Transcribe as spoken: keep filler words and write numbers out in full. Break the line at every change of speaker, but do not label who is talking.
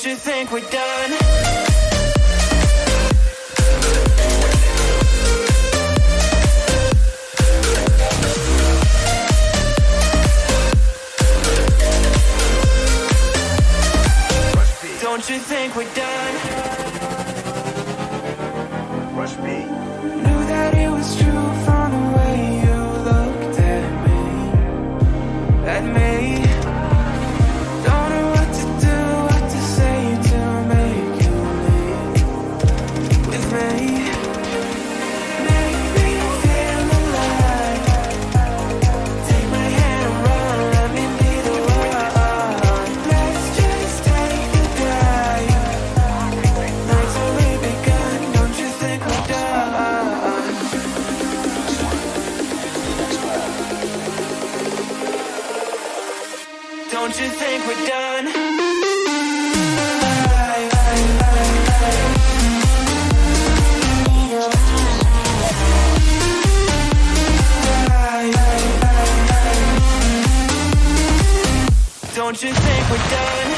Don't you think we're done? Don't you think we're done?
Rush B.
Knew that it was true from the way you looked at me, at me. Don't know what to do, what to say to make you leave with me. Make me feel alive. Take my hand and run, let me be the one. Let's just take a dive. Night's only begun, don't you think we're done? Don't you think we're done? Don't you think we're done?